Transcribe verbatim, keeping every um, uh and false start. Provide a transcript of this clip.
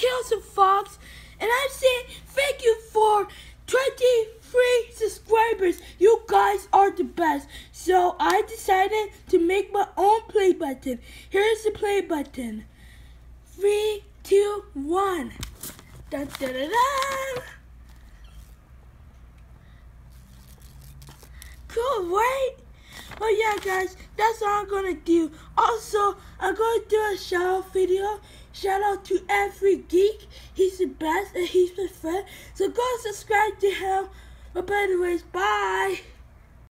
Tails and Fox, and I'm saying thank you for twenty-three subscribers. You guys are the best. So I decided to make my own play button. Here's the play button. Three, two, one. Dun, dun, dun, dun. Cool, right? Oh yeah, guys, that's all I'm gonna do. Also, I'm gonna do a shout out video. Shout out to every geek. He's the best and he's my friend. So go subscribe to him. But anyways, bye.